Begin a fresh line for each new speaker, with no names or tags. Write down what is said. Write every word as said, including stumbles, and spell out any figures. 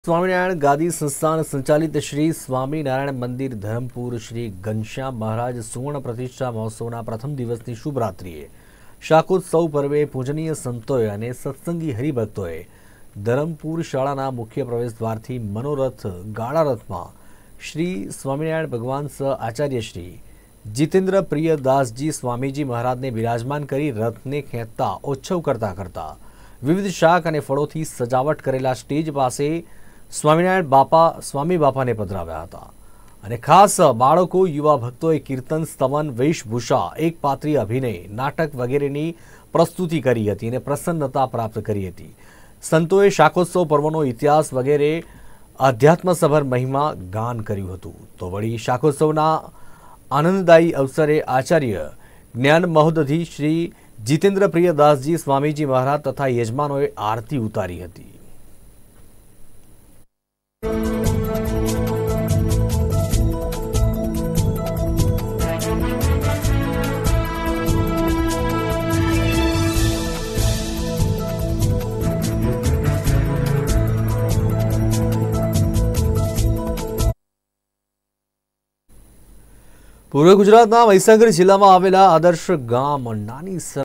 સ્વામિનારાયણ ગાદી સંસ્થાન સંચાલિત શ્રી સ્વામિનારાયણ મંદિર ધરમપુર શ્રી ઘનશ્યામ મહારાજ સુવર્ણ પ્રતિષ્ઠા મહોત્સવના પ્રથમ દિવસની શુભ રાત્રિએ શાકોત્સવ પર્વે પૂજનીય સંતોએ અને સત્સંગી હરિભક્તોએ ધરમપુર શાળાના મુખ્ય પ્રવેશદ્વારથી મનોરથ ગાળા રથમાં શ્રી સ્વામિનારાયણ ભગવાન સહ આચાર્ય શ્રી જીતેન્દ્ર પ્રિયદાસજી સ્વામીજી મહારાજને બિરાજમાન કરી રથને ખેંચતા ઓછવ કરતા કરતા વિવિધ શાક અને ફળોથી સજાવટ કરેલા સ્ટેજ પાસે સ્વામિનારાયણ બાપા સ્વામી બાપાને પધરાવ્યા હતા અને ખાસ બાળકો યુવા ભક્તોએ કીર્તન સ્તવન વેશભૂષા એક પાત્રીય અભિનય નાટક વગેરેની પ્રસ્તુતિ કરી હતી અને પ્રસન્નતા પ્રાપ્ત કરી હતી। સંતોએ શાકોત્સવ પર્વનો ઇતિહાસ વગેરે આધ્યાત્મસભર મહિમા ગાન કર્યું હતું તો વળી શાકોત્સવના આનંદદાયી અવસરે આચાર્ય જ્ઞાન મહોદધિ શ્રી જીતેન્દ્ર પ્રિયદાસજી સ્વામીજી મહારાજ તથા યજમાનોએ આરતી ઉતારી હતી। પૂર્વ ગુજરાતના મહીસાગર જિલ્લામાં આવેલા આદર્શ ગામ નાની